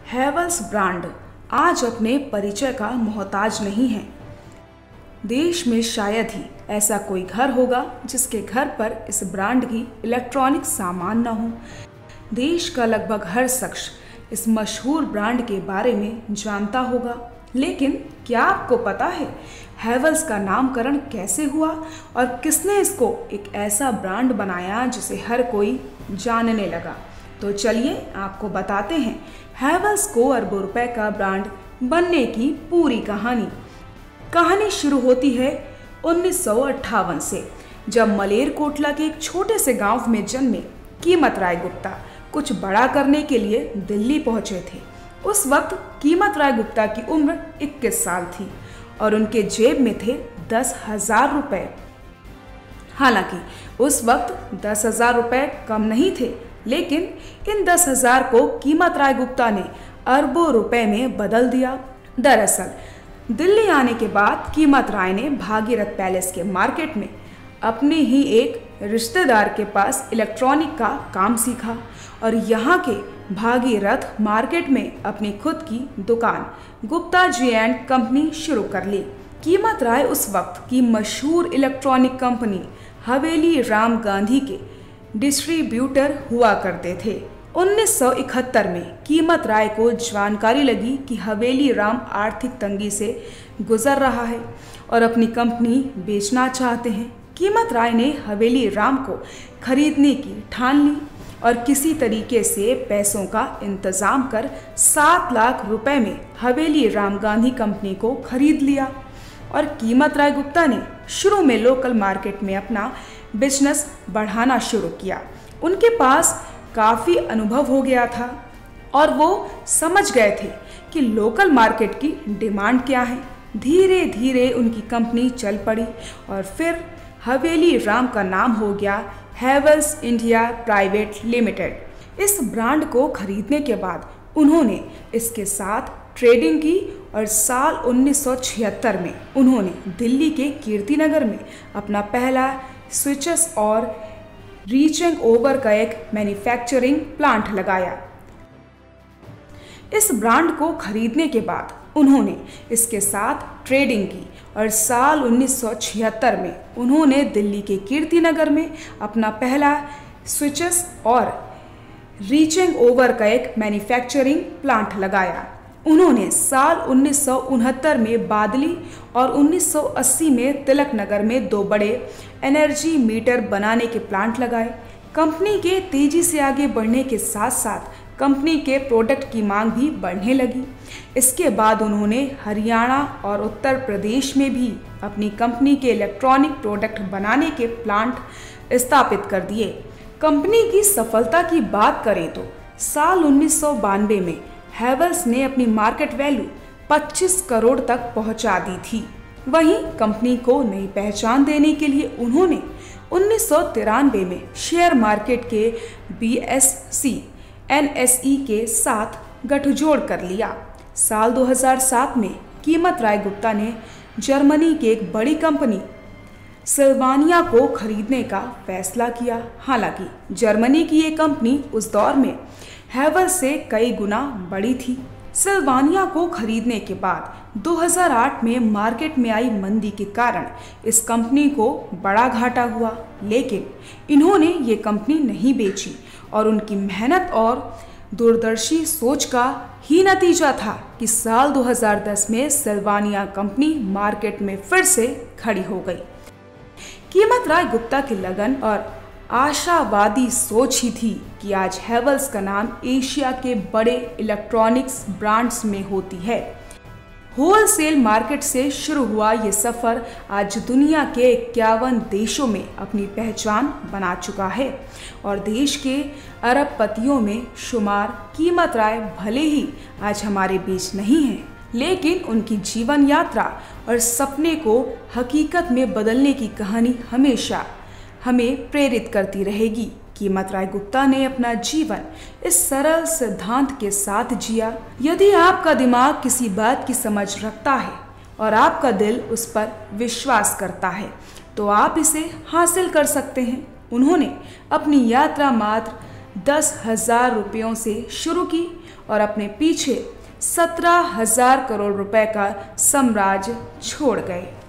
Havells brand आज अपने परिचय का मोहताज नहीं है। देश में शायद ही ऐसा कोई घर होगा जिसके घर पर इस ब्रांड की इलेक्ट्रॉनिक सामान न हो। देश का लगभग हर शख्स इस मशहूर ब्रांड के बारे में जानता होगा, लेकिन क्या आपको पता है हैवेल्स का नामकरण कैसे हुआ और किसने इसको एक ऐसा ब्रांड बनाया जिसे हर कोई जानने लगा? तो चलिए आपको बताते हैं हैवेल्स को अरबों रुपए का ब्रांड बनने की पूरी कहानी। कहानी शुरू होती है 1958 से, जब मलेरकोटला के एक छोटे से गांव में जन्मे कीमत राय गुप्ता कुछ बड़ा करने के लिए दिल्ली पहुंचे थे। उस वक्त कीमत राय गुप्ता की उम्र 21 साल थी और उनके जेब में थे 10,000 रुपए। हालांकि उस वक्त 10,000 रुपए कम नहीं थे, लेकिन इन 10,000 को कीमत राय गुप्ता ने अरबों रुपए में बदल दिया। दरअसल दिल्ली आने के बाद कीमत राय ने भागीरथ पैलेस के मार्केट में अपने ही एक रिश्तेदार के पास इलेक्ट्रॉनिक का काम सीखा और यहाँ के भागीरथ मार्केट में अपनी खुद की दुकान गुप्ता जी एंड कंपनी शुरू कर ली। कीमत राय उस वक्त की मशहूर इलेक्ट्रॉनिक कंपनी हवेली राम गांधी के डिस्ट्रीब्यूटर हुआ करते थे। 1971 में कीमत राय को जानकारी लगी कि हवेली राम आर्थिक तंगी से गुजर रहा है और अपनी कंपनी बेचना चाहते हैं। कीमत राय ने हवेली राम को खरीदने की ठान ली और किसी तरीके से पैसों का इंतजाम कर 7 लाख रुपए में हवेली राम गांधी कंपनी को खरीद लिया और कीमत राय गुप्ता ने शुरू में लोकल मार्केट में अपना बिजनेस बढ़ाना शुरू किया। उनके पास काफ़ी अनुभव हो गया था और वो समझ गए थे कि लोकल मार्केट की डिमांड क्या है। धीरे धीरे उनकी कंपनी चल पड़ी और फिर हवेली राम का नाम हो गया हैवेल्स इंडिया प्राइवेट लिमिटेड। इस ब्रांड को खरीदने के बाद उन्होंने इसके साथ ट्रेडिंग की और साल 1976 में उन्होंने दिल्ली के कीर्तिनगर में अपना पहला स्विचेस और रीचिंग ओवर का एक मैन्युफैक्चरिंग प्लांट लगाया। इस ब्रांड को खरीदने के बाद उन्होंने इसके साथ ट्रेडिंग की और साल 1976 में उन्होंने दिल्ली के कीर्तिनगर में अपना पहला स्विचेस और रीचिंग ओवर का एक मैन्युफैक्चरिंग प्लांट लगाया। उन्होंने साल 1969 में बादली और 1980 में तिलक नगर में 2 बड़े एनर्जी मीटर बनाने के प्लांट लगाए। कंपनी के तेजी से आगे बढ़ने के साथ साथ कंपनी के प्रोडक्ट की मांग भी बढ़ने लगी। इसके बाद उन्होंने हरियाणा और उत्तर प्रदेश में भी अपनी कंपनी के इलेक्ट्रॉनिक प्रोडक्ट बनाने के प्लांट स्थापित कर दिए। कंपनी की सफलता की बात करें तो साल 1992 में हैवेल्स ने अपनी मार्केट वैल्यू 25 करोड़ तक पहुंचा दी थी। वहीं कंपनी को नई पहचान देने के लिए उन्होंने 1993 में शेयर मार्केट के BSE NSE के साथ गठजोड़ कर लिया। साल 2007 में कीमत राय गुप्ता ने जर्मनी की एक बड़ी कंपनी सिल्वानिया को खरीदने का फैसला किया। हालांकि जर्मनी की ये कंपनी उस दौर में हैवेल्स से कई गुना बड़ी थी। सिल्वानिया को खरीदने के बाद 2008 में मार्केट में आई मंदी के कारण इस कंपनी को बड़ा घाटा हुआ, लेकिन इन्होंने ये कंपनी नहीं बेची और उनकी मेहनत और दूरदर्शी सोच का ही नतीजा था कि साल 2010 में सिल्वानिया कंपनी मार्केट में फिर से खड़ी हो गई। कीमत राय गुप्ता की लगन और आशावादी सोच ही थी कि आज हैवेल्स का नाम एशिया के बड़े इलेक्ट्रॉनिक्स ब्रांड्स में होती है। होलसेल मार्केट से शुरू हुआ ये सफ़र आज दुनिया के 51 देशों में अपनी पहचान बना चुका है और देश के अरबपतियों में शुमार कीमत राय भले ही आज हमारे बीच नहीं हैं, लेकिन उनकी जीवन यात्रा और सपने को हकीकत में बदलने की कहानी हमेशा हमें प्रेरित करती रहेगी। कीमत राय गुप्ता ने अपना जीवन इस सरल सिद्धांत के साथ जिया। यदि आपका दिमाग किसी बात की समझ रखता है और आपका दिल उस पर विश्वास करता है तो आप इसे हासिल कर सकते हैं। उन्होंने अपनी यात्रा मात्र 10,000 रुपयों से शुरू की और अपने पीछे 17,000 करोड़ रुपए का साम्राज्य छोड़ गए।